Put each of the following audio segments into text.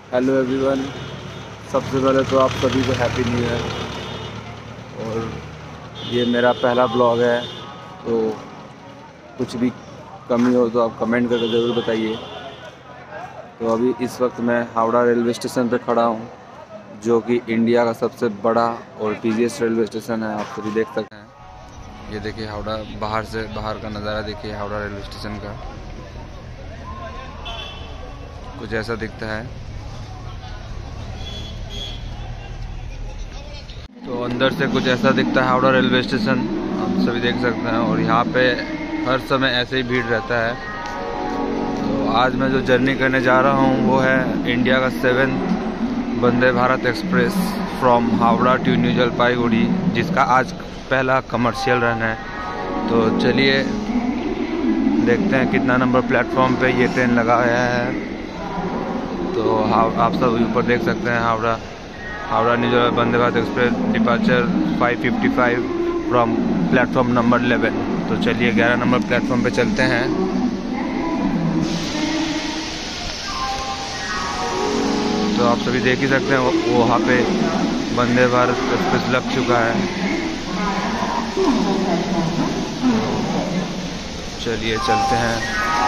Hello everyone. सबसे पहले तो आप सभी को हैप्पी न्यू ईयर। और ये मेरा पहला ब्लॉग है, तो कुछ भी कमी हो तो आप कमेंट करके ज़रूर बताइए। तो अभी इस वक्त मैं हावड़ा रेलवे स्टेशन पर खड़ा हूँ, जो कि इंडिया का सबसे बड़ा और बिजीएस्ट रेलवे स्टेशन है। आप सभी देख सकते हैं। ये देखिए हावड़ा, बाहर का नज़ारा देखिए हावड़ा रेलवे स्टेशन का। कुछ ऐसा दिखता है। तो अंदर से कुछ ऐसा दिखता है हावड़ा रेलवे स्टेशन, आप सभी देख सकते हैं। और यहाँ पे हर समय ऐसे ही भीड़ रहता है। तो आज मैं जो जर्नी करने जा रहा हूँ वो है इंडिया का 7th Vande Bharat express from Howrah to New Jalpaiguri, जिसका आज पहला कमर्शियल रन है। तो चलिए देखते हैं कितना नंबर प्लेटफॉर्म पे ये ट्रेन लगा है। तो आप सब ऊपर देख सकते हैं Howrah New Vande Bharat express departure 5:55 from platform number 11। तो चलिए 11 नंबर प्लेटफॉर्म पे चलते हैं। तो आप सभी देख ही सकते हैं वो वहाँ पे वंदे भारत एक्सप्रेस लग चुका है। चलिए चलते हैं।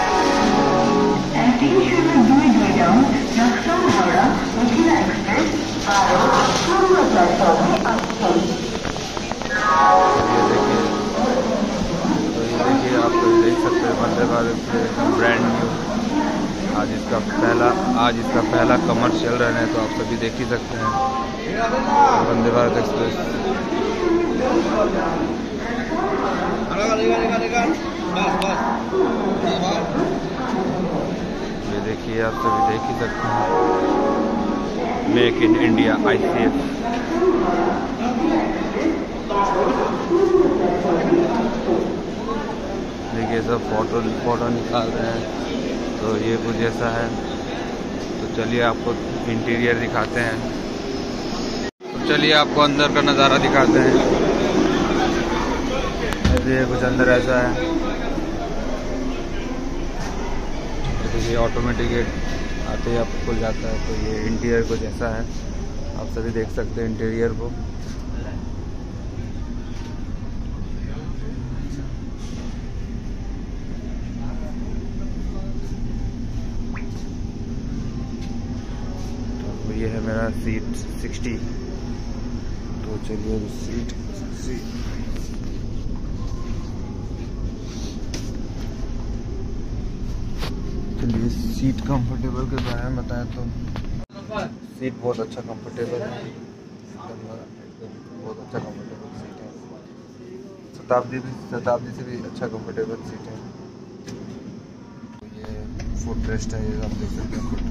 तो ये देखिए आप तो देख सकते हैं Vande Bharat express brand new. आज इसका पहला कमर्शियल रन है। तो आप सभी देख ही सकते हैं वंदे भारत एक्सप्रेस। ये देखिए आप सभी देख ही सकते हैं मेक इन इंडिया ICF। देखिए सब फोटो निकाल रहे हैं। तो ये कुछ ऐसा है। तो चलिए आपको इंटीरियर दिखाते हैं। तो चलिए आपको अंदर का नज़ारा दिखाते हैं। ये कुछ अंदर ऐसा है। तो ये ऑटोमेटिक गेट आते ही आपको खुल जाता है। तो ये इंटीरियर कुछ ऐसा है, आप सभी देख सकते हैं इंटीरियर को। तो ये है मेरा सीट 60। तो चलिए सीट सीट कंफर्टेबल के बारे में बताएं तो सीट बहुत अच्छा कंफर्टेबल है। बहुत अच्छा कंफर्टेबल सीट है। शताब्दी से भी अच्छा कंफर्टेबल सीट है। तो ये फुट रेस्ट है, ये आप देख सकते हैं फुट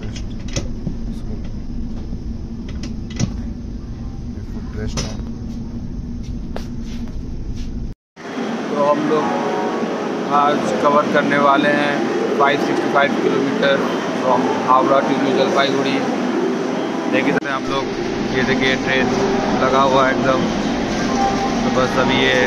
रेस्ट है। तो हम लोग आज कवर करने वाले हैं 565 kilometre from Howrah to New Jalpaiguri. देखिए सकते हैं आप लोग, ये देखिए ट्रेन लगा हुआ है एकदम। तो बस अभी ये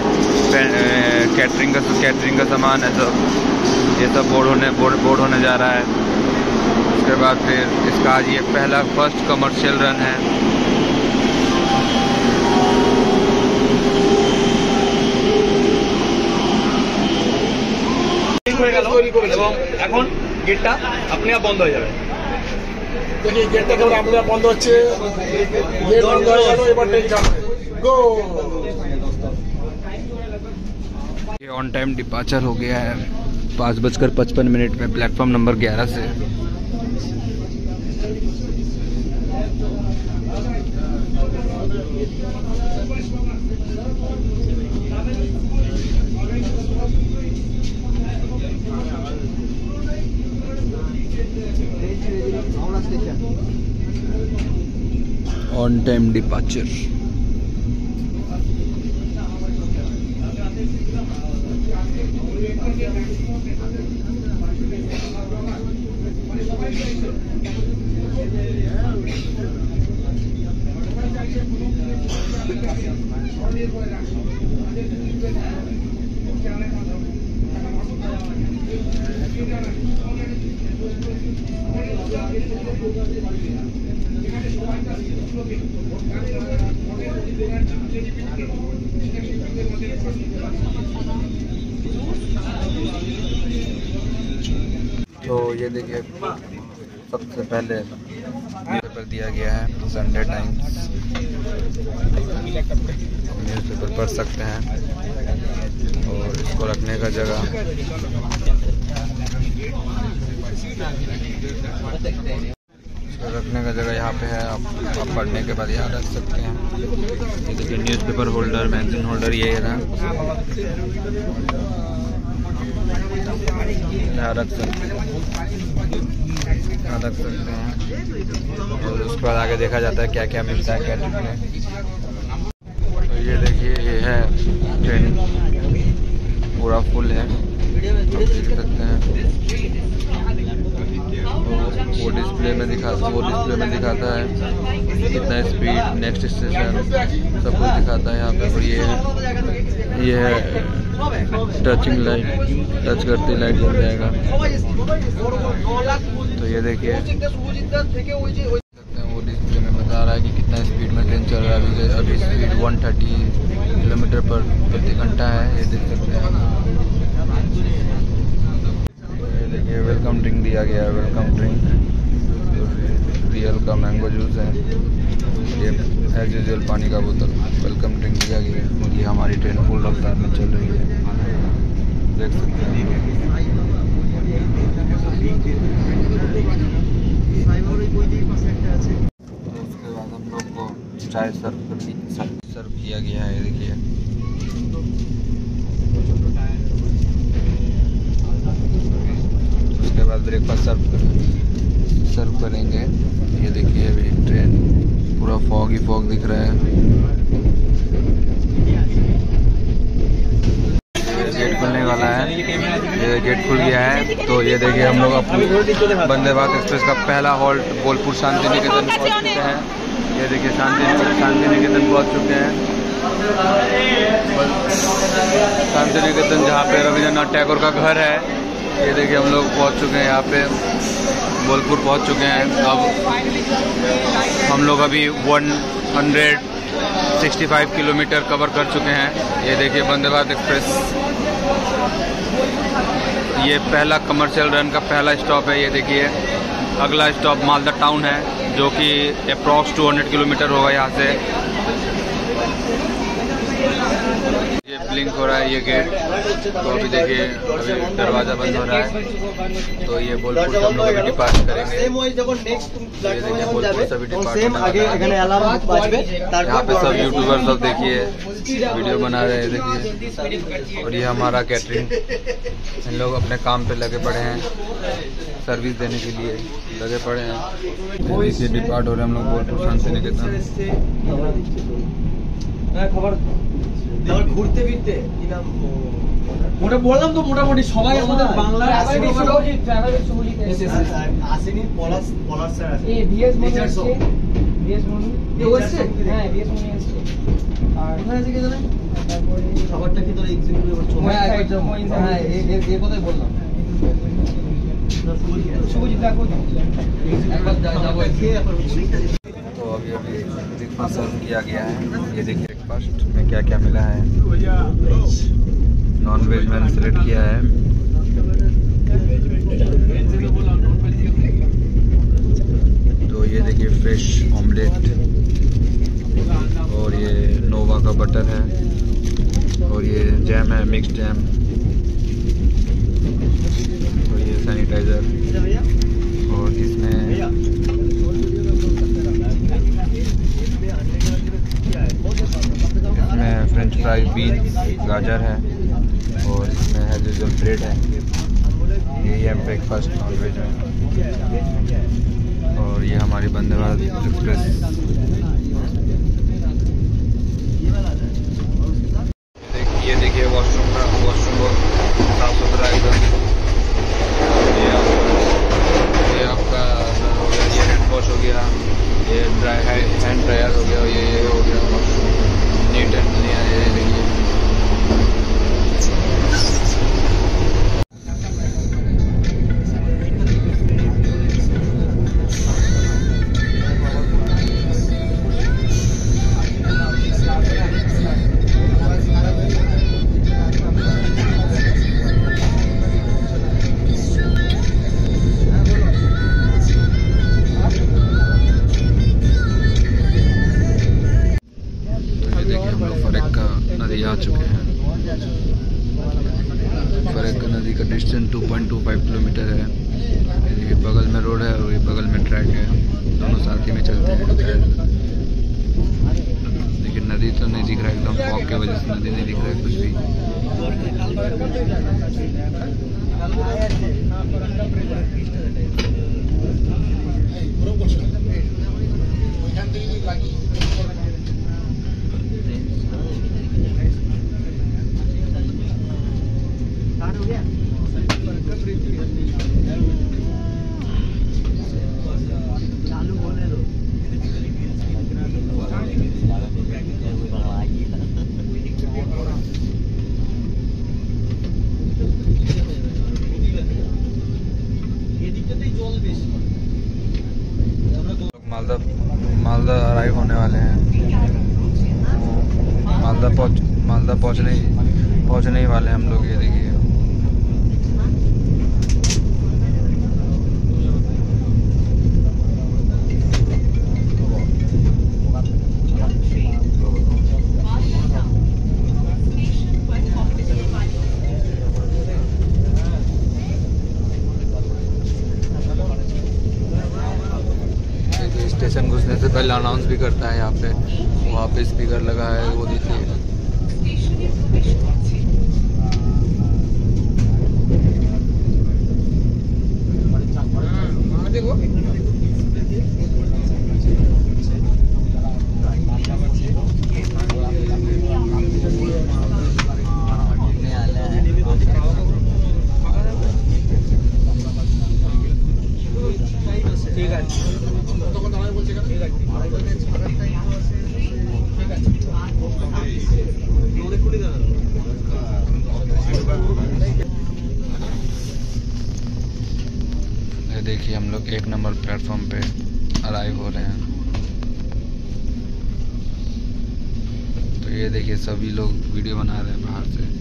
कैटरिंग का सामान है सब, ये सब बोर्ड होने जा रहा है। उसके बाद फिर इसका आज ये पहला फर्स्ट कमर्शियल रन है। এখন গেটটা আপনি আপ বন্ধ হয়ে যাবে। দেখি গেটটা কেবল আপনার বন্ধ হচ্ছে, গেট বন্ধ হয়ে গেল, এবার ট্রেন যাবে। গো। ये ऑन टाइम डिपार्चर हो गया है 5:55 में प्लेटफॉर्म नंबर 11 से। On time departure. तो ये देखिए सबसे पहले न्यूज़पेपर दिया गया है, संडे टाइम्स। न्यूज़पेपर पढ़ सकते हैं और इसको रखने का जगह यहाँ पे है। आप पढ़ने के बाद यहाँ रख सकते हैं। ये देखिए न्यूज़पेपर होल्डर, मैगजीन होल्डर, ये है ना, यहाँ रख सकते हैं, और उसके बाद आगे देखा जाता है क्या क्या मिलता है कैंटीन में। तो ये देखिए ये है ट्रेन, पूरा फुल है, आप देख सकते हैं। वो डिस्प्ले में दिखाता है कितना स्पीड, नेक्स्ट स्टेशन, सब कुछ दिखाता है यहाँ पे। और ये है टचिंग लाइट, टच करते लाइट जल जाएगा। तो ये देखिए वो डिस्प्ले में बता रहा है कि कितना स्पीड में ट्रेन चल रहा है। अभी स्पीड 130 किलोमीटर प्रति घंटा है, ये देख सकते हैं। ये देखिए वेलकम ड्रिंक दिया गया है, वेलकम ड्रिंक रियल का मैंगो जूस है। ये एज यूजुअल पानी का बोतल, वेलकम ड्रिंक दिया गया है। ये हमारी ट्रेन फुल रफ्तार में चल रही है, देख सकते हैं। उसके बाद हम लोग को चाय सर्व किया गया है, ये देखिए। उसके बाद ब्रेकफास्ट सर्व करेंगे। ये देखिए अभी ट्रेन पूरा फॉग ही फॉग दिख रहा है। गेट खुलने वाला है, ये गेट खुल गया है। तो ये देखिए हम लोग वंदे भारत एक्सप्रेस का पहला हॉल्ट बोलपुर शांति निकेतन पहुँच चुके हैं। ये देखिए शांति निकेतन पहुँच चुके हैं। शांति निकेतन जहाँ पे रविंद्रनाथ टैगोर का घर है, ये देखिए हम लोग पहुँच चुके हैं यहाँ पे, बोलपुर पहुँच चुके हैं। अब हम लोग अभी 165 किलोमीटर कवर कर चुके हैं। ये देखिए वंदे भारत एक्सप्रेस, ये पहला कमर्शियल रन का पहला स्टॉप है। ये देखिए अगला स्टॉप मालदा टाउन है, जो कि अप्रॉक्स 200 किलोमीटर होगा यहाँ से। ये ब्लिंक हो रहा है ये गेट, तो अभी देखिए अभी दरवाज़ा बंद हो रहा है। तो ये बोलपुर से हम लोग अभी डिपार्ट करेंगे। ये देखिए बोलपुर से अभी डिपार्ट होने वाला है। यहाँ पे सब यूट्यूबर सब देखिए वीडियो बना रहे हैं, देखिए। और ये हमारा कैटरिंग, इन लोग अपने काम पे लगे पड़े हैं, सर्विस देने के लिए लगे पड़े हैं। इससे डिपार्ट हो रहे हैं हम लोग बोलपुर शांति निकेतन। ঘুরতে ফিরতে ওটা বললাম তো, মোটামুটি সবাই আমাদের বাংলার আসেনি। পলাশ স্যার আছে, ভিএস মনি আছে, ভিএস মনি এসেছে, হ্যাঁ ভিএস মনি এসেছে। আর কোথায় আছে কে জানে? তারপরে খাবারটা কি তোর এক্সিকিউটিভ করছো? হ্যাঁ এই কথাই বললাম। শুভজিৎ দেখো একবার যাবো খেয়ে এখন। तो अभी ब्रेकफास्ट सर्व किया गया है। ये देखिए ब्रेकफास्ट में क्या क्या मिला है। नॉन वेज मैंने सेलेक्ट किया है। तो ये देखिए फिश ऑमलेट, और ये नोवा का बटर है, और ये जैम है, मिक्स जैम, और ये सैनिटाइज़र, और इसमें फ्रेंच फ्राइज, बीन्स, गाजर है, और इसमें है जो ब्रेड है। यही है ब्रेकफास्ट नॉन वेज में। और ये हमारी वंदे भारत एक्सप्रेस। ये देखिए वॉशरूम बहुत साफ सुथरा एकदम। ये आपका हो गया, ये हैंड वॉश हो गया, ये ड्राई हैंड ड्रायर हो गया, ये हो गया वॉशरूम नीट एंड क्लीन। ये देखिए का डिस्टेंस 2.25 किलोमीटर है। ये बगल में रोड है और ये बगल में ट्रैक है, दोनों साथ ही में चलते हैं। लेकिन नदी तो नहीं दिख रहा है, एकदम फॉग के वजह से नदी नहीं दिख रहा है कुछ भी। मालदा अराइव होने वाले हैं। मालदा पहुंचने ही वाले हैं हम लोग। ये देखिए स्टेशन घुसने से पहले अनाउंस भी करता है यहाँ पे, वहाँ पे स्पीकर लगा है, वो देखिए। देखिए हम लोग 1 नंबर प्लेटफॉर्म पे अराइव हो रहे हैं। तो ये देखिए सभी लोग वीडियो बना रहे हैं बाहर से।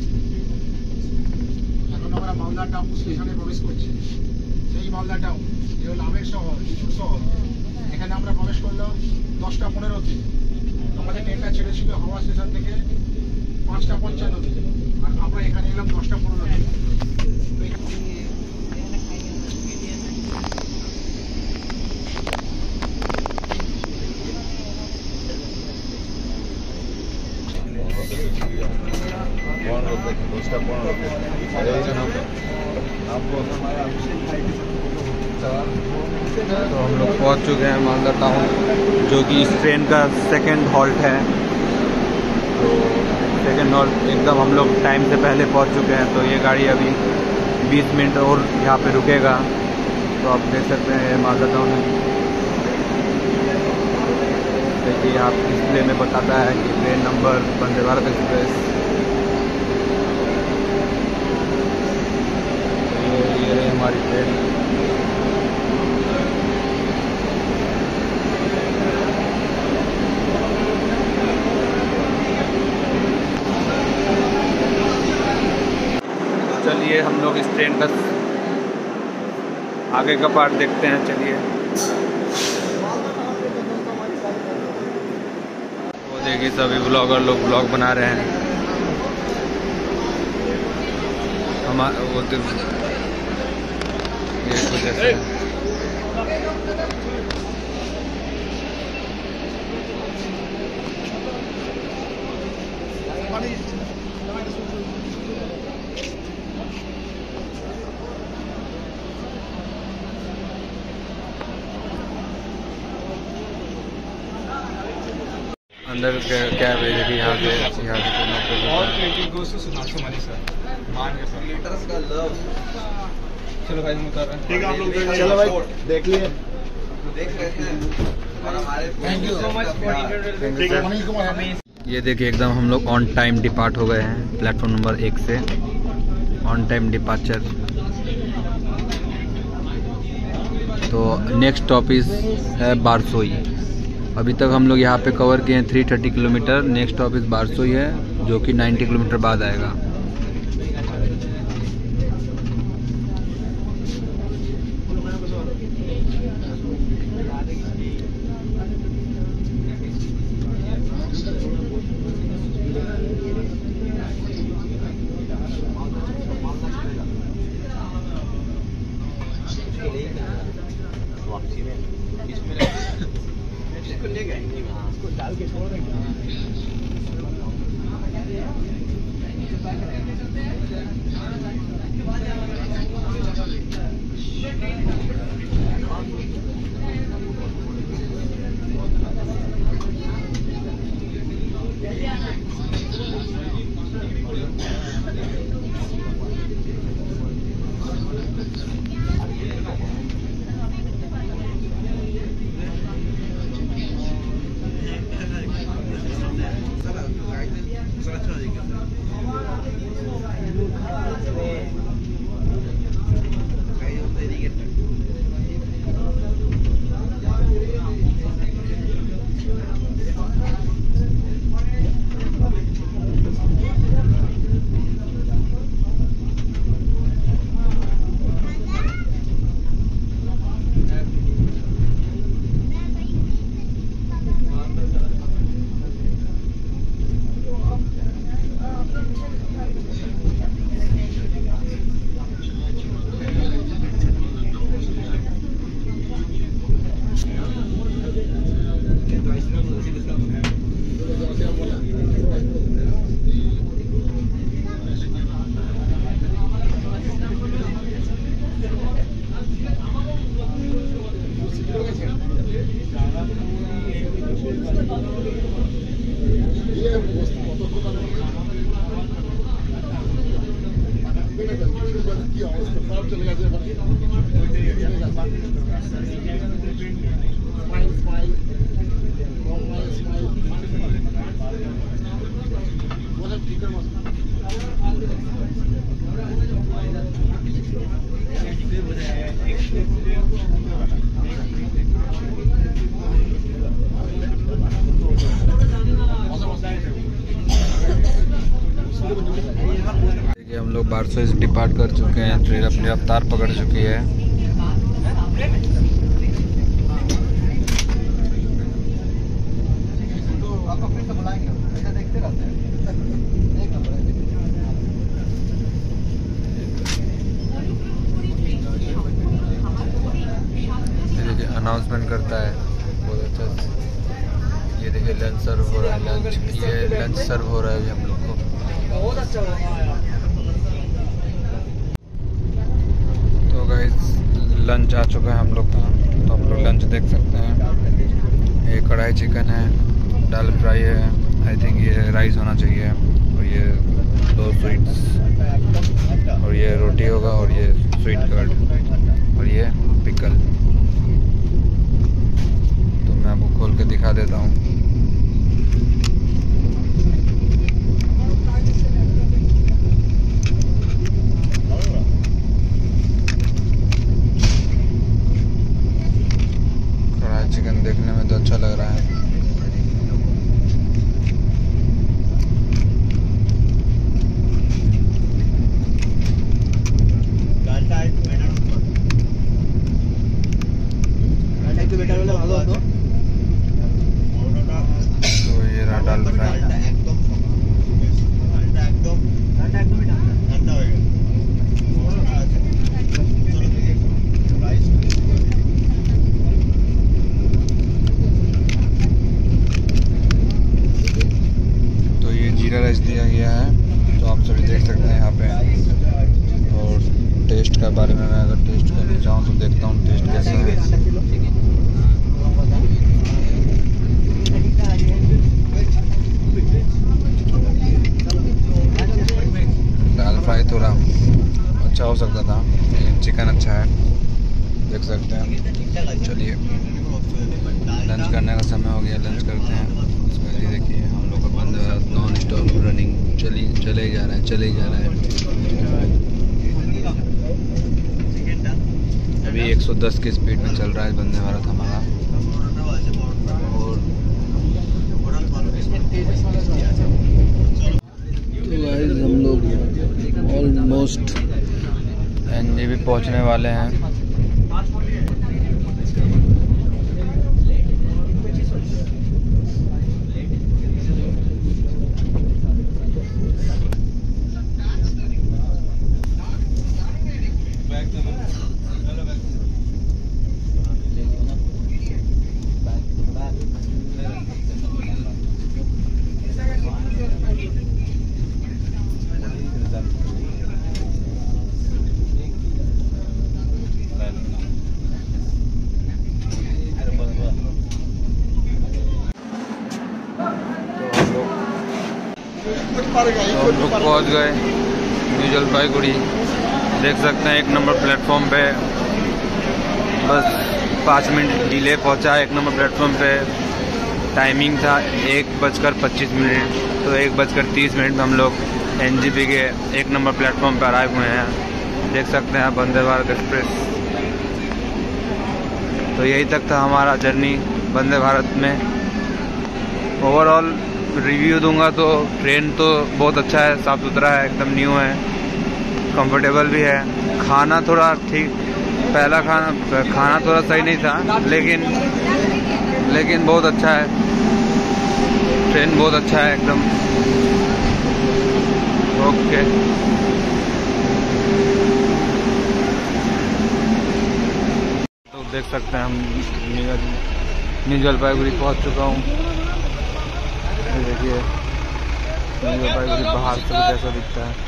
এখন আমরা মালদা টাউন স্টেশনে প্রবেশ করছি। সেই মালদা টাউন এই হলো আমের শহর, ইস্যুর শহর। এখানে আমরা প্রবেশ করলাম 10টা 15-তে। আমাদের ট্রেনটা ছেড়েছিল হাওড়া স্টেশন থেকে 5টা 55-তে, আর আমরা এখানে এলাম 10টা 15-তে। तो हम लोग पहुंच चुके हैं मालदा टाउन, जो कि इस ट्रेन का सेकंड हॉल्ट है। तो सेकंड हॉल्ट एकदम हम लोग टाइम से पहले पहुंच चुके हैं। तो ये गाड़ी अभी 20 मिनट और यहाँ पे रुकेगा। तो आप देख सकते हैं ये मालदा टाउन है। देखिए यहाँ डिस्प्ले में बताता है कि train number Vande Bharat express. ये है हमारी ट्रेन। चलिए हम लोग इस ट्रेन का आगे का पार्ट देखते हैं। चलिए वो देखिए सभी ब्लॉगर लोग ब्लॉग बना रहे हैं। हमारा वो तो ये कुछ ऐसा है। अंदर क्या है देखिए यहाँ से चलो भाई उतर रहे हैं। ठीक है आप लोग चलो भाई देख लिए। Thank you so much for interview. ये देखिए एकदम हम लोग ऑन टाइम डिपार्ट हो गए हैं प्लेटफॉर्म नंबर 1 से। On time departure. तो नेक्स्ट स्टॉप है बारसोई। अभी तक हम लोग यहाँ पे कवर किए हैं 330 किलोमीटर। नेक्स्ट स्टॉप बारसोई है, जो कि 90 किलोमीटर बाद आएगा। उसको ले गए, उसको डाल के छोड़ देंगे। देखिए हम लोग बारसो से डिपार्ट कर चुके हैं, ट्रेन अपनी रफ्तार पकड़ चुकी है। देखिए अनाउंसमेंट करता है बहुत अच्छा। ये देखिए लंच सर्व हो रहा है, लंच सर्व हो रहा है अभी हम लोग को। बहुत अच्छा तो गाइस लंच आ चुका है हम लोग का, तो हम लोग लंच देख सकते हैं। ये कढ़ाई चिकन है, दाल फ्राई है, आई थिंक ये राइस होना चाहिए, और ये 2 स्वीट्स, और ये रोटी होगा, और ये स्वीट कर्ड, और ये पिकल। तो मैं आपको खोल के दिखा देता हूँ। चिकन देखने में तो अच्छा लग रहा है। तो ये रहा दाल फ्राई। जीरा राइस दिया गया है, तो आप सभी देख सकते हैं यहाँ पे। और टेस्ट के बारे में मैं अगर टेस्ट करना चाहूँ तो देखता हूँ टेस्ट कैसा है। दाल फ्राई थोड़ा अच्छा हो सकता था, लेकिन चिकन अच्छा है, देख सकते हैं। चलिए लंच करने का समय हो गया, लंच करते हैं। इसमें ये देखिए हम लोग का बंद नॉन स्टॉप रनिंग चले ही जा रहा है। अभी 110 की स्पीड में चल रहा है वंदे भारत हमारा। और तो गाइस हम लोग ऑलमोस्ट एनजेबी पहुंचने वाले हैं। हम लोग पहुँच गए न्यू जलपाईगुड़ी। देख सकते हैं 1 नंबर प्लेटफॉर्म पे, बस 5 मिनट डिले पहुंचा। 1 नंबर प्लेटफॉर्म पे टाइमिंग था 1:25, तो 1:30 में हम लोग NGP के 1 नंबर प्लेटफॉर्म पे अराइव हुए हैं। देख सकते हैं वंदे भारत एक्सप्रेस। तो यही तक था हमारा जर्नी वंदे भारत में। ओवरऑल रिव्यू दूंगा तो ट्रेन तो बहुत अच्छा है, साफ़ सुथरा है, एकदम न्यू है, कंफर्टेबल भी है। खाना थोड़ा ठीक, पहला खाना थोड़ा सही नहीं था, लेकिन बहुत अच्छा है। ट्रेन बहुत अच्छा है एकदम। ओके, तो देख सकते हैं हम न्यू जलपाईगुड़ी पहुंच चुका हूँ। देखिए न्यू जलपाईगुड़ी बाहर से कैसा दिखता है।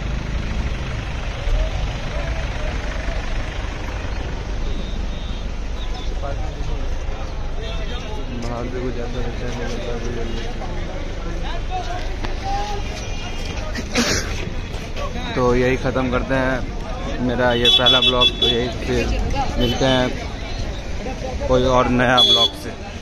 बाहर से कुछ ऐसा दिखता है। तो यही ख़त्म करते हैं मेरा ये पहला ब्लॉग। तो यही फिर मिलते हैं कोई और नया ब्लॉग से।